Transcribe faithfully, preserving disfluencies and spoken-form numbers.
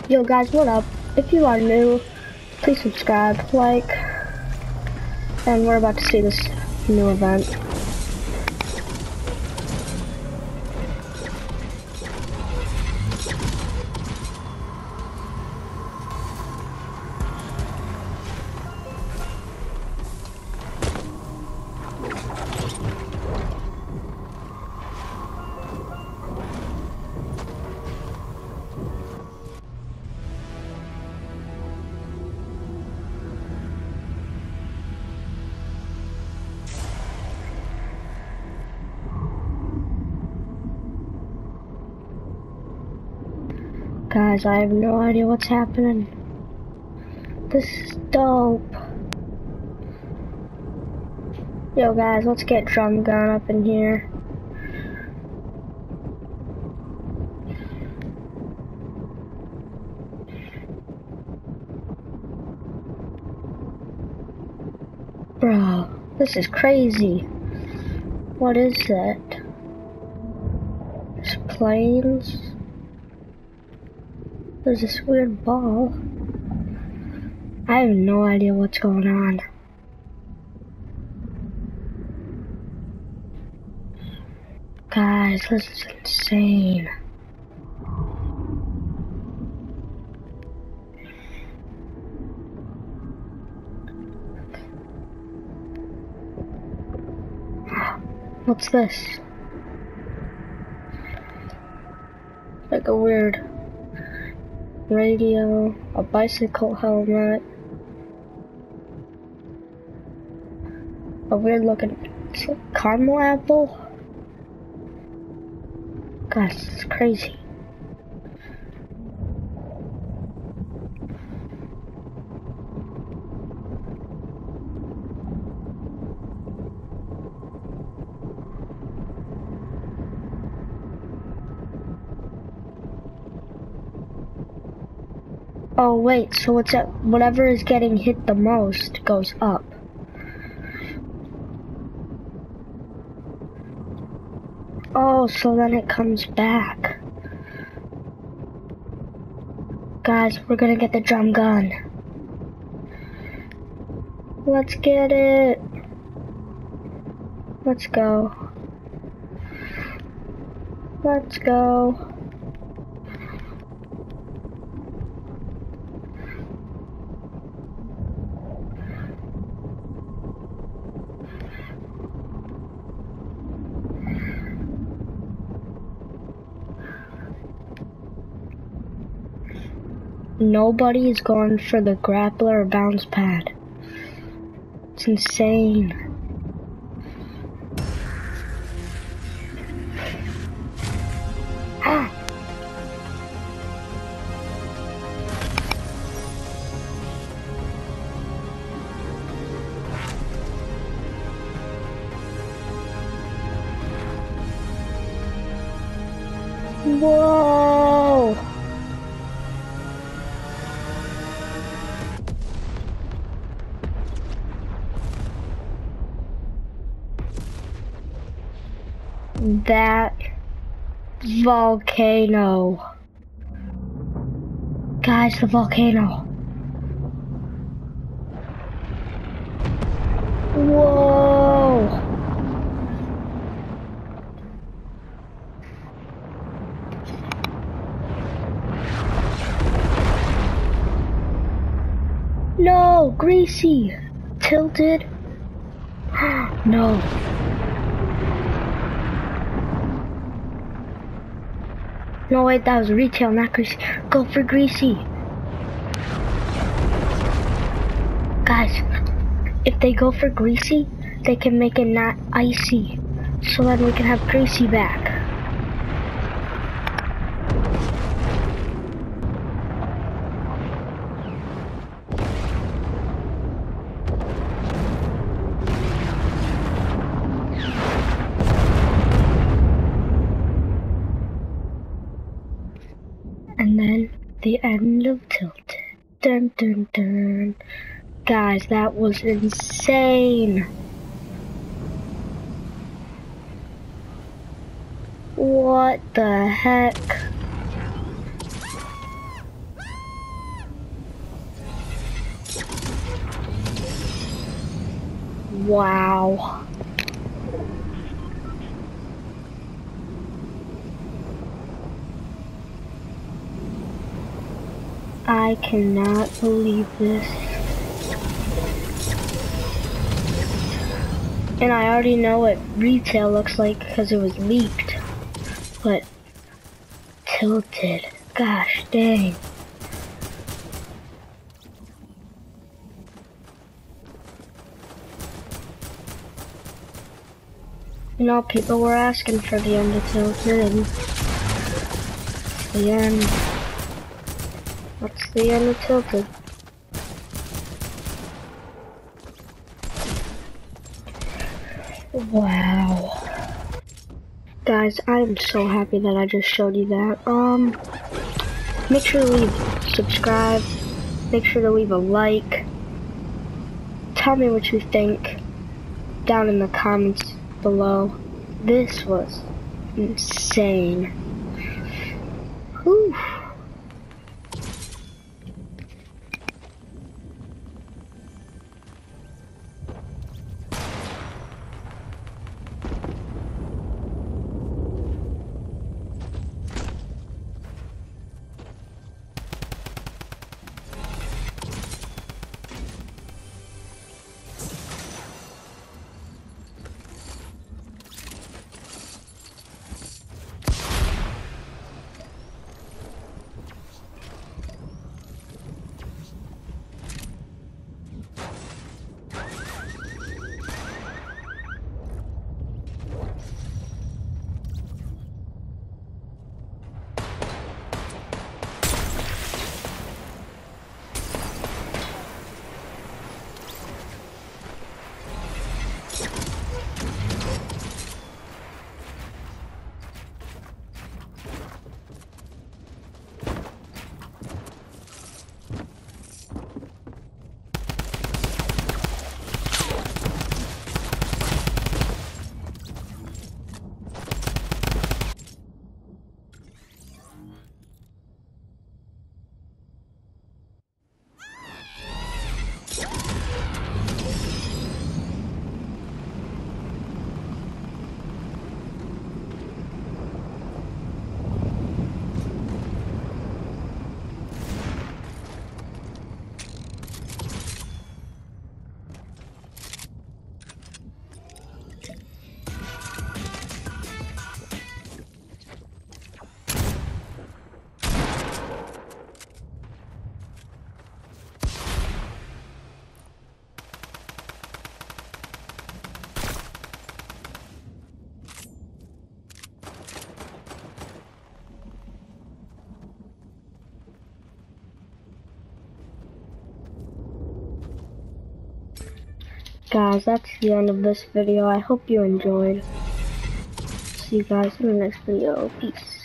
Yo guys, what up? If you are new, please subscribe, like, and we're about to see this new event. Guys, I have no idea what's happening. This is dope. Yo guys, let's get Drum Gun up in here. Bro, this is crazy. What is that? There's planes. There's this weird ball. I have no idea what's going on. Guys, this is insane. What's this? Like a weird radio, a bicycle helmet, a weird looking it's like caramel apple. Gosh, this is crazy. Oh wait, so it's at whatever is getting hit the most goes up. Oh, so then it comes back. Guys, we're gonna get the drum gun. Let's get it. Let's go. Let's go. Nobody is going for the grappler or bounce pad. It's insane. Ah. Whoa. That volcano. Guys, the volcano. Whoa. No, Greasy. Tilted. No. No, wait, that was retail, not Greasy. Go for Greasy. Guys, if they go for Greasy, they can make it not icy. So then we can have Greasy back. And then the end of Tilted. Dun dun dun. Guys, that was insane. What the heck? Wow. I cannot believe this. And I already know what retail looks like because it was leaked. But tilted. Gosh dang. You know, people were asking for the end of Tilted, and it's the end. What's the end of Tilted? Wow. Guys, I am so happy that I just showed you that. Um, make sure to leave, subscribe, make sure to leave a like. Tell me what you think down in the comments below. This was insane. Whew. Guys, that's the end of this video. I hope you enjoyed. See you guys in the next video. Peace.